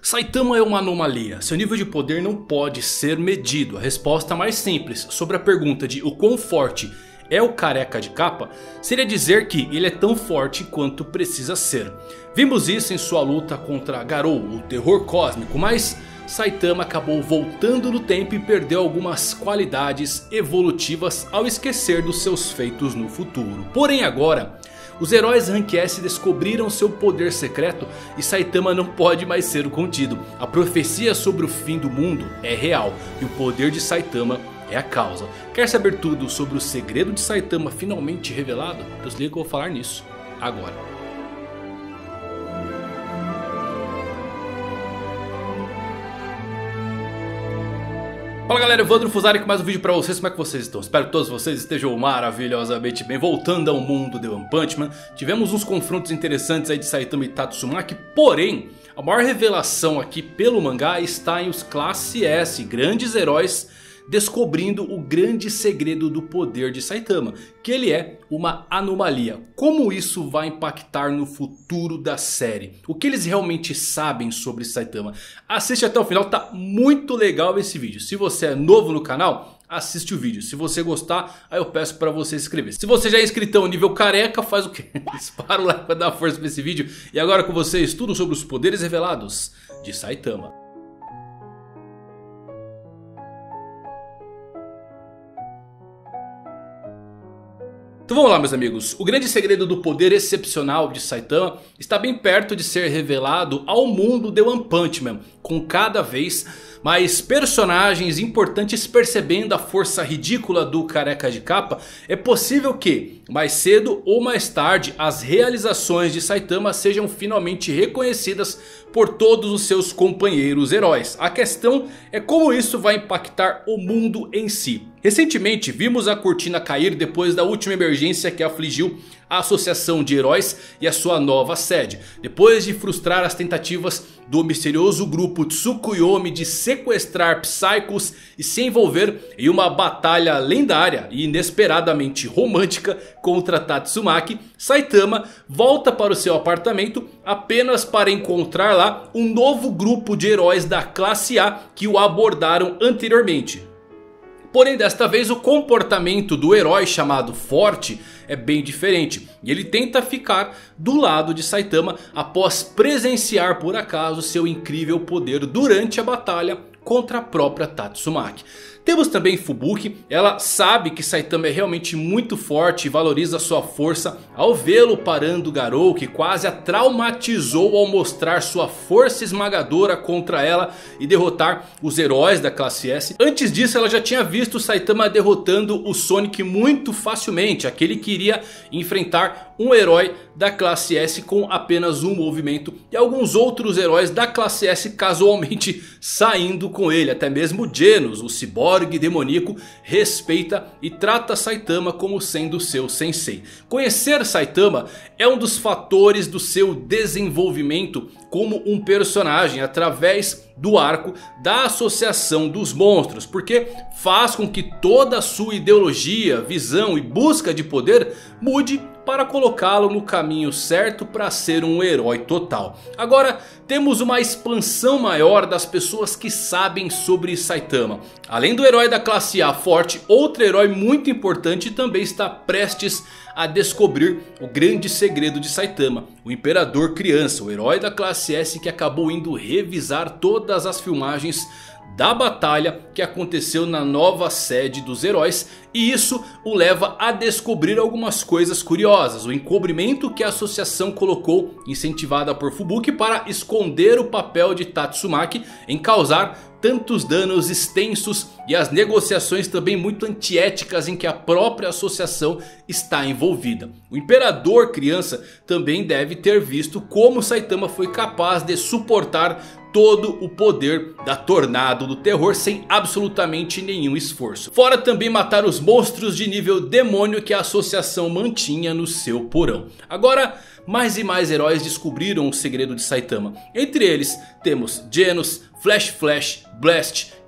Saitama é uma anomalia, seu nível de poder não pode ser medido. A resposta mais simples sobre a pergunta de o quão forte é o careca de capa seria dizer que ele é tão forte quanto precisa ser. Vimos isso em sua luta contra Garou, o terror cósmico, mas Saitama acabou voltando no tempo e perdeu algumas qualidades evolutivas ao esquecer dos seus feitos no futuro. Porém agora, os heróis Rank S descobriram seu poder secreto e Saitama não pode mais ser contido. A profecia sobre o fim do mundo é real e o poder de Saitama é a causa. Quer saber tudo sobre o segredo de Saitama finalmente revelado? Então liga que eu vou falar nisso agora. Fala galera, Evandro Fusari com mais um vídeo pra vocês. Como é que vocês estão? Espero que todos vocês estejam maravilhosamente bem. Voltando ao mundo de One Punch Man, tivemos uns confrontos interessantes aí de Saitama e Tatsumaki. Porém, a maior revelação aqui pelo mangá está em os Classe S, grandes heróis descobrindo o grande segredo do poder de Saitama, que ele é uma anomalia. Como isso vai impactar no futuro da série? O que eles realmente sabem sobre Saitama? Assiste até o final, tá muito legal esse vídeo. Se você é novo no canal, assiste o vídeo. Se você gostar, aí eu peço pra você se inscrever. Se você já é inscritão nível careca, faz o quê? Dispara o like pra dar força pra esse vídeo. E agora com vocês, tudo sobre os poderes revelados de Saitama. Então vamos lá meus amigos, o grande segredo do poder excepcional de Saitama está bem perto de ser revelado ao mundo de One Punch Man, com cada vez mais personagens importantes percebendo a força ridícula do careca de capa. É possível que, mais cedo ou mais tarde, as realizações de Saitama sejam finalmente reconhecidas por todos os seus companheiros heróis. A questão é como isso vai impactar o mundo em si. Recentemente vimos a cortina cair depois da última emergência que afligiu a Associação de Heróis e a sua nova sede. Depois de frustrar as tentativas do misterioso grupo Tsukuyomi de sequestrar Psychos e se envolver em uma batalha lendária e inesperadamente romântica contra Tatsumaki, Saitama volta para o seu apartamento apenas para encontrar lá um novo grupo de heróis da classe A que o abordaram anteriormente. Porém desta vez o comportamento do herói chamado Forte é bem diferente. E ele tenta ficar do lado de Saitama após presenciar por acaso seu incrível poder durante a batalha contra a própria Tatsumaki. Temos também Fubuki, ela sabe que Saitama é realmente muito forte e valoriza sua força ao vê-lo parando Garou, que quase a traumatizou ao mostrar sua força esmagadora contra ela e derrotar os heróis da classe S. Antes disso ela já tinha visto Saitama derrotando o Sonic muito facilmente, aquele que iria enfrentar um herói da classe S com apenas um movimento e alguns outros heróis da classe S casualmente saindo com ele. Até mesmo Genos, o ciborgue demoníaco, respeita e trata Saitama como sendo seu sensei. Conhecer Saitama é um dos fatores do seu desenvolvimento como um personagem através do arco da Associação dos Monstros, porque faz com que toda a sua ideologia, visão e busca de poder mude para colocá-lo no caminho certo para ser um herói total. Agora temos uma expansão maior das pessoas que sabem sobre Saitama. Além do herói da classe A Forte, outro herói muito importante também está prestes a descobrir o grande segredo de Saitama. O Imperador Criança, o herói da classe S que acabou indo revisar todas as filmagens da batalha que aconteceu na nova sede dos heróis. E isso o leva a descobrir algumas coisas curiosas. O encobrimento que a associação colocou, incentivada por Fubuki, para esconder o papel de Tatsumaki em causar tantos danos extensos e as negociações também muito antiéticas em que a própria associação está envolvida. O Imperador Criança também deve ter visto como Saitama foi capaz de suportar todo o poder da Tornado do Terror sem absolutamente nenhum esforço. Fora também matar os monstros de nível demônio que a associação mantinha no seu porão. Agora mais e mais heróis descobriram o segredo de Saitama. Entre eles temos Genos, Flash, Blast,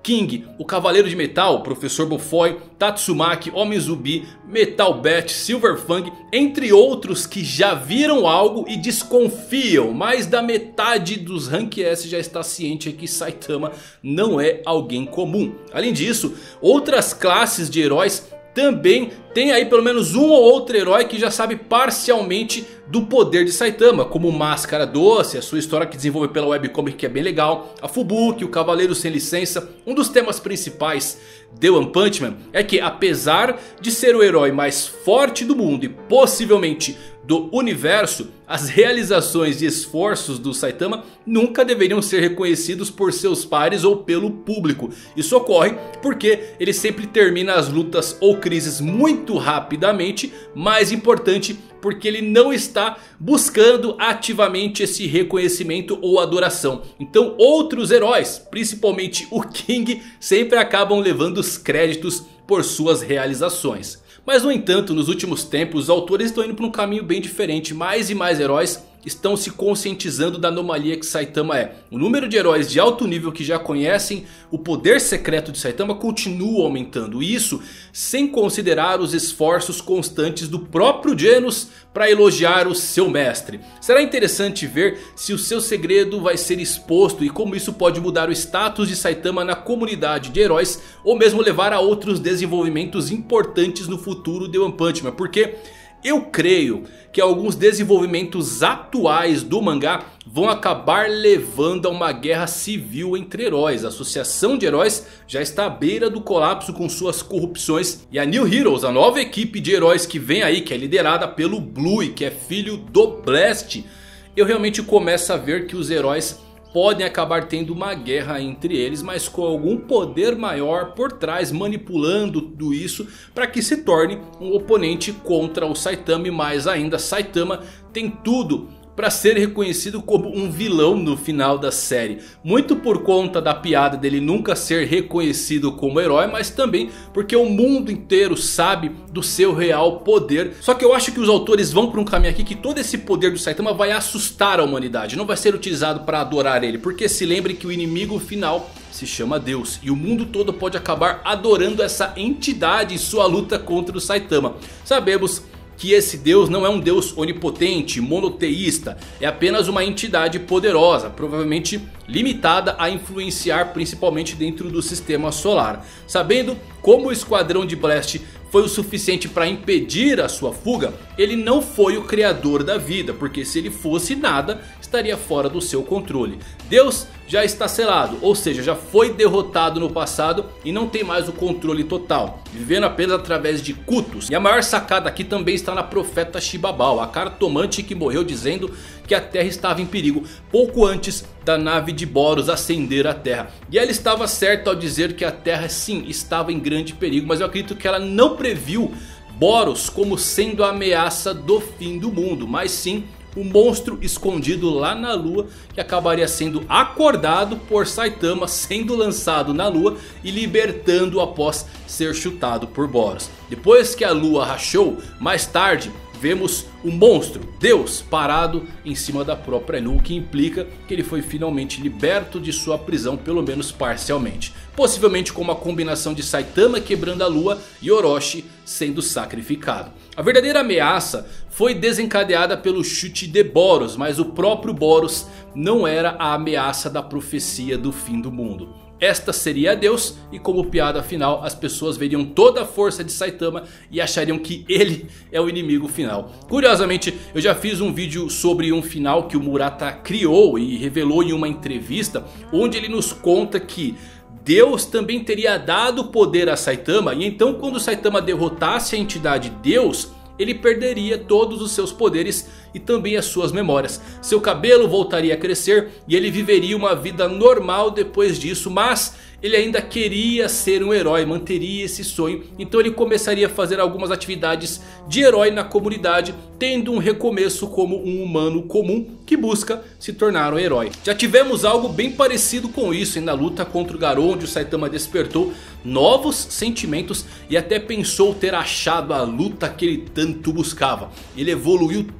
King, o Cavaleiro de Metal, Professor Bofoi, Tatsumaki, Omizubi, Metal Bat, Silver Fang, entre outros que já viram algo e desconfiam. Mais da metade dos Rank S já está ciente que Saitama não é alguém comum. Além disso, outras classes de heróis também tem aí pelo menos um ou outro herói que já sabe parcialmente do poder de Saitama, como Máscara Doce, a sua história que desenvolve pela webcomic que é bem legal, a Fubuki, o Cavaleiro Sem Licença. Um dos temas principais de One Punch Man é que, apesar de ser o herói mais forte do mundo e possivelmente do universo, as realizações e esforços do Saitama nunca deveriam ser reconhecidos por seus pares ou pelo público. Isso ocorre porque ele sempre termina as lutas ou crises muito rapidamente. Mais importante, porque ele não está buscando ativamente esse reconhecimento ou adoração. Então outros heróis, principalmente o King, sempre acabam levando os créditos por suas realizações. Mas no entanto, nos últimos tempos os autores estão indo por um caminho bem diferente. Mais e mais heróis estão se conscientizando da anomalia que Saitama é. O número de heróis de alto nível que já conhecem o poder secreto de Saitama continua aumentando. E isso sem considerar os esforços constantes do próprio Genos para elogiar o seu mestre. Será interessante ver se o seu segredo vai ser exposto e como isso pode mudar o status de Saitama na comunidade de heróis, ou mesmo levar a outros desenvolvimentos importantes no futuro de One Punch Man. Porque eu creio que alguns desenvolvimentos atuais do mangá vão acabar levando a uma guerra civil entre heróis. A associação de heróis já está à beira do colapso com suas corrupções. E a New Heroes, a nova equipe de heróis que vem aí, que é liderada pelo Blue, que é filho do Blast, eu realmente começo a ver que os heróis podem acabar tendo uma guerra entre eles, mas com algum poder maior por trás, manipulando tudo isso para que se torne um oponente contra o Saitama. E mais ainda, Saitama tem tudo para ser reconhecido como um vilão no final da série. Muito por conta da piada dele nunca ser reconhecido como herói, mas também porque o mundo inteiro sabe do seu real poder. Só que eu acho que os autores vão por um caminho aqui que todo esse poder do Saitama vai assustar a humanidade. Não vai ser utilizado para adorar ele, porque se lembre que o inimigo final se chama Deus. E o mundo todo pode acabar adorando essa entidade em sua luta contra o Saitama. Sabemos que esse Deus não é um Deus onipotente, monoteísta. É apenas uma entidade poderosa, provavelmente limitada a influenciar principalmente dentro do sistema solar. Sabendo como o esquadrão de Blast foi o suficiente para impedir a sua fuga, ele não foi o criador da vida, porque se ele fosse, nada estaria fora do seu controle. Deus já está selado, ou seja, já foi derrotado no passado e não tem mais o controle total, vivendo apenas através de cultos. E a maior sacada aqui também está na profeta Shibabao, a cartomante que morreu dizendo que a Terra estava em perigo pouco antes da nave de Boros ascender a Terra. E ela estava certa ao dizer que a Terra sim estava em grande perigo, mas eu acredito que ela não previu Boros como sendo a ameaça do fim do mundo, mas sim o monstro escondido lá na lua, que acabaria sendo acordado por Saitama, sendo lançado na lua e libertando após ser chutado por Boros. Depois que a lua rachou, mais tarde vemos o monstro, Deus, parado em cima da própria lua, que implica que ele foi finalmente liberto de sua prisão, pelo menos parcialmente. Possivelmente com uma combinação de Saitama quebrando a lua e Orochi sendo sacrificado. A verdadeira ameaça foi desencadeada pelo chute de Boros, mas o próprio Boros não era a ameaça da profecia do fim do mundo. Esta seria Deus, e como piada final as pessoas veriam toda a força de Saitama e achariam que ele é o inimigo final. Curiosamente, eu já fiz um vídeo sobre um final que o Murata criou e revelou em uma entrevista, onde ele nos conta que Deus também teria dado poder a Saitama, e então quando Saitama derrotasse a entidade Deus, ele perderia todos os seus poderes e também as suas memórias. Seu cabelo voltaria a crescer e ele viveria uma vida normal depois disso, mas ele ainda queria ser um herói, manteria esse sonho. Então ele começaria a fazer algumas atividades de herói na comunidade, tendo um recomeço como um humano comum que busca se tornar um herói. Já tivemos algo bem parecido com isso na luta contra o Garou, onde o Saitama despertou novos sentimentos e até pensou ter achado a luta que ele tanto buscava. Ele evoluiu tanto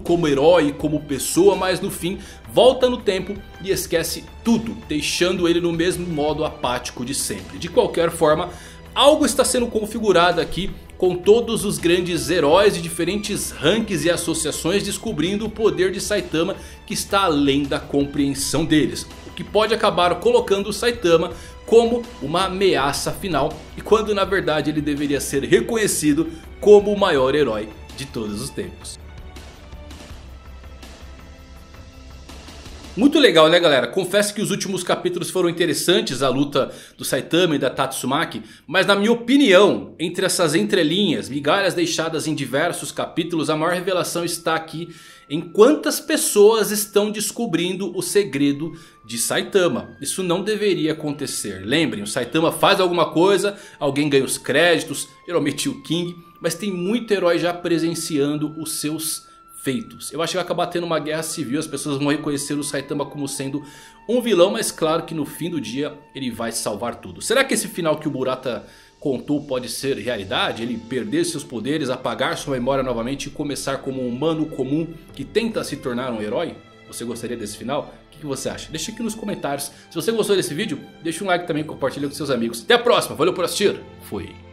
como herói, como pessoa, mas no fim volta no tempo e esquece tudo, deixando ele no mesmo modo apático de sempre. De qualquer forma, algo está sendo configurado aqui, com todos os grandes heróis de diferentes ranks e associações descobrindo o poder de Saitama que está além da compreensão deles. O que pode acabar colocando o Saitama como uma ameaça final, e quando na verdade ele deveria ser reconhecido como o maior herói de todos os tempos. Muito legal, né, galera? Confesso que os últimos capítulos foram interessantes, a luta do Saitama e da Tatsumaki. Mas na minha opinião, entre essas entrelinhas, migalhas deixadas em diversos capítulos, a maior revelação está aqui em quantas pessoas estão descobrindo o segredo de Saitama. Isso não deveria acontecer. Lembrem, o Saitama faz alguma coisa, alguém ganha os créditos, geralmente o King. Mas tem muito herói já presenciando os seus feitos. Eu acho que vai acabar tendo uma guerra civil. As pessoas vão reconhecer o Saitama como sendo um vilão, mas claro que no fim do dia ele vai salvar tudo. Será que esse final que o Murata contou pode ser realidade? Ele perder seus poderes, apagar sua memória novamente e começar como um humano comum que tenta se tornar um herói? Você gostaria desse final? O que você acha? Deixa aqui nos comentários. Se você gostou desse vídeo, deixa um like também e compartilha com seus amigos. Até a próxima, valeu por assistir. Fui.